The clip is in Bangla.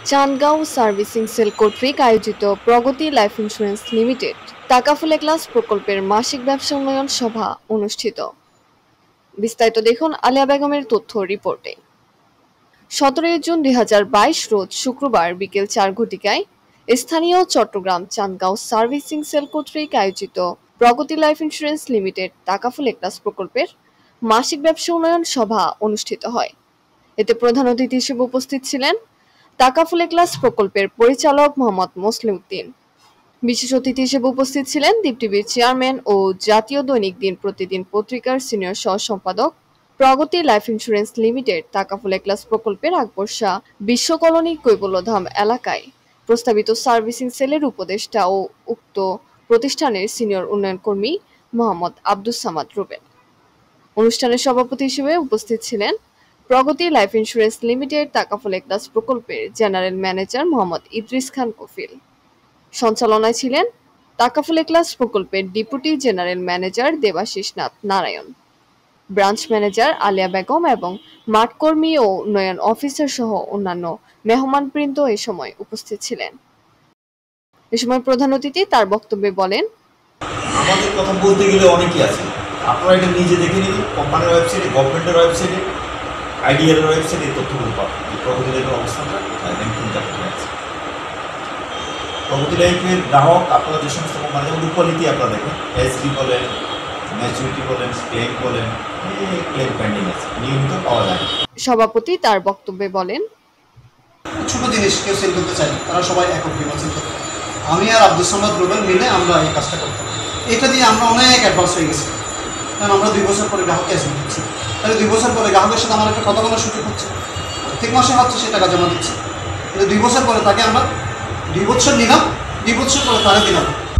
চান্দগাঁও সার্ভিসিং সেল কর্তৃক আয়োজিত প্রগতি লাইফ ইন্স্যুরেন্স লিমিটেড টাকা ফুলে ক্লাস প্রকল্পের মাসিক ব্যবসা উন্নয়ন সভা অনুষ্ঠিত। বিস্তারিত দেখুন আলিয়া বেগমের তথ্য রিপোর্টে। 17 জুন 2022 রোজ শুক্রবার বিকেল 4 ঘটিকায় স্থানীয় চট্টগ্রাম চান্দগাঁও সার্ভিসিং সেল কর্তৃক আয়োজিত প্রগতি লাইফ ইন্স্যুরেন্স লিমিটেড টাকা ফুলে ক্লাস প্রকল্পের মাসিক ব্যবসা উন্নয়ন সভা অনুষ্ঠিত হয়। এতে প্রধান অতিথি হিসেবে উপস্থিত ছিলেন টাকা ফুলে ক্লাস প্রকল্পের পরিচালক মোহাম্মদ মুসলিম উদ্দিন। বিশেষ অতিথি হিসেবে উপস্থিত ছিলেন দ্বীপটিভির চেয়ারম্যান ও জাতীয় দৈনিক দিন প্রতিদিন পত্রিকার সিনিয়র সহ সম্পাদক, প্রগতি লাইফ ইন্স্যুরেন্স লিমিটেড টাকা ফুলে ক্লাস প্রকল্পের আকবর শাহ বিশ্ব কলোনি কৈবল্যধাম এলাকায় প্রস্তাবিত সার্ভিসিং সেলের উপদেষ্টা ও উক্ত প্রতিষ্ঠানের সিনিয়র উন্নয়ন কর্মী মোহাম্মদ আব্দুস সামাদ রুবেল। অনুষ্ঠানের সভাপতি হিসেবে উপস্থিত ছিলেন প্রগতি লাইফ ইন্স্যুরেন্স লিমিটেড টাকা ফুলে ক্লাস প্রকল্পের জেনারেল ম্যানেজার মোহাম্মদ ইদ্রিস খান কফিল। সঞ্চালনায় ছিলেন টাকা ফুলে ক্লাস প্রকল্পের deputy general manager Debashis Nath Narayan, branch manager Aliya Begum এবং মাঠকর্মী ও উন্নয়ন অফিসার সহ অন্যান্য মেহমানবৃন্দ এ সময় উপস্থিত ছিলেন। এ সময় প্রধান অতিথি তার বক্তব্যে বলেন, আমাদের কথা বলতে গেলে অনেকই আছে, আপনারা এটা নিজে দেখে নিন। কোম্পানির ওয়েবসাইটে, গভর্নমেন্টের ওয়েবসাইটে, আইডিআর ওয়েবসাইটে এই তথ্যগুলো পাবেন। প্রগতি লাইফের অবস্থানটা র্যাঙ্কিংটা কোথায় আছে। প্রগতি লাইফের গ্রাহক আপনারা যে সমস্ত কোম্পানি, যেমন রূপালিতে আপনারা দেখেন এসডি বলেন, ম্যাচুরিটি বলেন, ক্লেম বলেন, ক্লেম পেন্ডিং আছে, নিয়মিত পাওয়া যায়। সভাপতি তার বক্তব্যে বলেন, ছোট জিনিস কেউ সেল করতে চাই, তারা সবাই একক বিমা সেল করতে। আমি আর আব্দুস সামাদ রুবেল মিলে আমরা এই কাজটা করতাম। এটা দিয়ে আমরা অনেক অ্যাডভান্স হয়ে গেছি, কারণ আমরা 2 বছর পরে গ্রাহক ক্যাশ দিচ্ছি। তাহলে 2 বছর পরে গ্রাহকের সাথে আমার একটা কথা বলার সুযোগ হচ্ছে, প্রত্যেক মাসে হচ্ছে সে টাকা জমা দিচ্ছে। কিন্তু 2 বছর পরে তাকে আমরা 2 বছর নিলাম, 2 বছর পরে তারা দিলাম,